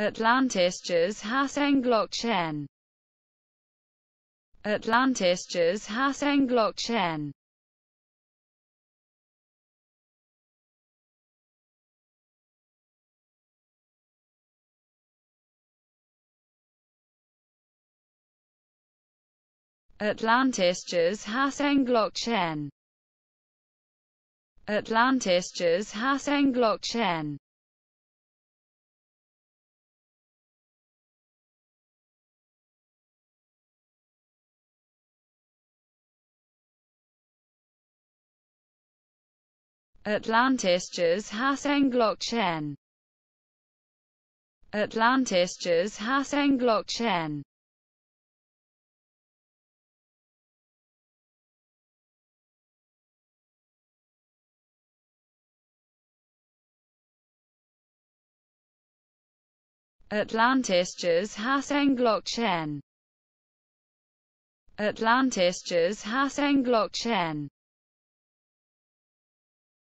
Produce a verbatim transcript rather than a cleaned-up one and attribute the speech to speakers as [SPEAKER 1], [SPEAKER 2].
[SPEAKER 1] Atlantisches has ein Glockchen. Atlantisches has ein Glockchen. Atlantisches has ein Glockchen. Atlantisches has ein Glockchen. Atlantisches has ein Glockchen. Atlantisches has ein Glockchen. Atlantisches has ein Glockchen. Atlantisches has ein Glockchen.